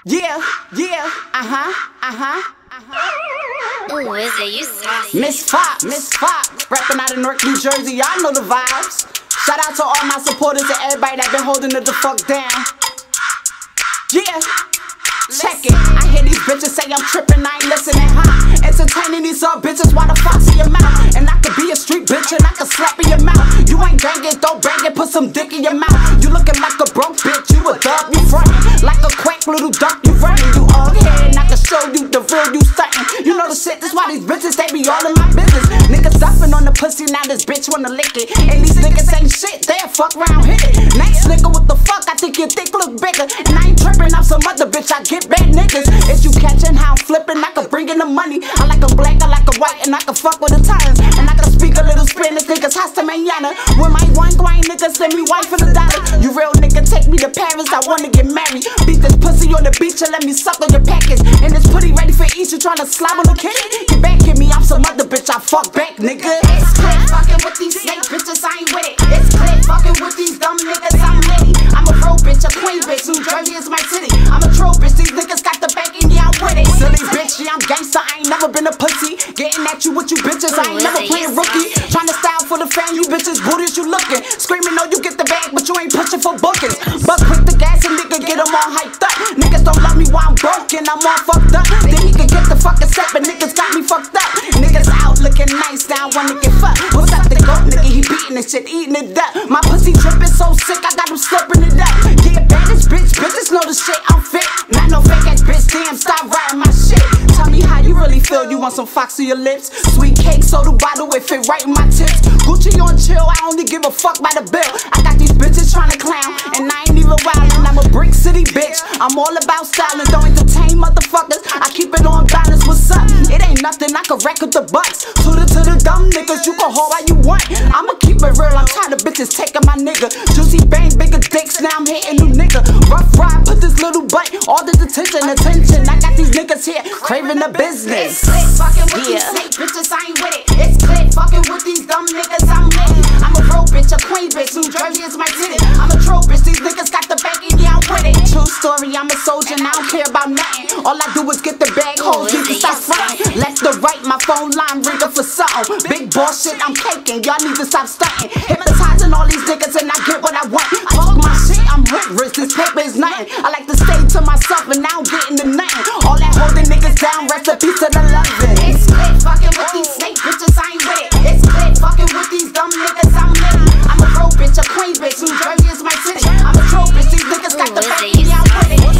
Yeah, Ooh, is it you saucy? Miss Fox, rapping out of Newark, New Jersey, y'all know the vibes. Shout out to all my supporters and everybody that been holding it the fuck down. Yeah, check it. I hear these bitches say I'm tripping, I ain't listening, huh? Entertaining these bitches while the fox in your mouth. And I could be a street bitch and I could slap in your mouth. You ain't gang it, don't bang it, put some dick in your mouth. You looking like a broke bitch, you a thug, you frontin'. Like a quack little duck, you running. You all head and I can show you the real, you stuntin'. You know the shit, that's why these bitches, they be all in my business. Niggas duffin' on the pussy, now this bitch wanna lick it. And these niggas ain't shit, they'll fuck round, hit it. Next nigga, what the fuck, I think your dick look bigger. And I ain't trippin', I'm some other bitch, I get bad niggas. If you catchin' how I'm flippin', I can bring in the money. I like a black, I like a white, and I can fuck with the Italians. And I can speak a little Spanish, niggas hasta mañana. When my one grind niggas send me wife for the dollar. You real nigga, take me to Paris, I wanna get married. Beat this pussy on the beach and let me suck on your package. And this putty ready for eat, you tryna slob on the kitty. Get back at me, I'm some other bitch, I fuck back, nigga. It's clear fucking with these snake bitches, I ain't with it. It's clear fucking with these dumb niggas, I'm litty. I'm a pro bitch, a queen bitch, New Jersey is my city. I'm a troll bitch, these niggas got the backing, yeah, I'm with it. Silly bitch, yeah, I'm gangsta, I ain't never been a pussy. Getting at you with you bitches, I ain't never playing rookie. Tryna style for the fan, you bitches, booties you looking. Screaming, no, you get the bag, but you ain't pushing for bookings. But quick the gas and nigga get them all hyped up. Niggas don't love me while I'm broken, I'm all fucked up. Then he can get the fucking set, but niggas got me fucked up. Niggas out looking nice, now I wanna get fucked. What's up the goat, nigga, he beating this shit, eating it up. My pussy dripping so sick, I got him slipping it up. Yeah, baddest bitch, bitches know the shit, I'm fit. Not no fake ass bitch, damn, stop riding my shit. Tell me how you really feel, you want some fox on your lips? Sweet cake, soda bottle, it fit right in my tips. Gucci on chill, I only give a fuck by the bill. I got these bitches tryna clown, and I ain't even wildin'. I'm a brick city bitch, I'm all about styling, don't entertain motherfuckers. I keep it on balance, what's up? It ain't nothing, I can record the bucks. To the dumb niggas, you can hold all you want. I'ma keep it real, I'm tired of bitches taking my nigga. Juicy bang, bigger dicks, now I'm hitting new nigga. Rough ride, put this little butt, all this attention. I got these niggas here, craving the business. It's click fucking with these snake bitches, I ain't with it. It's click fucking with these dumb niggas, I'm litty. I'm a pro bitch, a queen bitch, New Jersey is my city. I'm a troll bitch, these niggas got the backing, yeah, I'm with it. True story, I'm a soldier and I don't care about nothing. All I do is get the bag, hold you can stop frontin'. Left to right, my phone line ringing for something. Big boss shit, I'm caking, y'all need to stop stunting. Hypnotizing all these niggas and I get what I want. Talk my shit, I'm rich, this paper is nothing. I like to stay to myself and now I'm getting to nothing. All that holding niggas down, recipes to the loving. It's click fucking with these snake bitches, I ain't with it. It's click fucking with these dumb niggas, I'm litty. I'm a pro bitch, a queen bitch, New Jersey is my city. I'm a troll bitch, these niggas got the backing, yeah, I'm with it.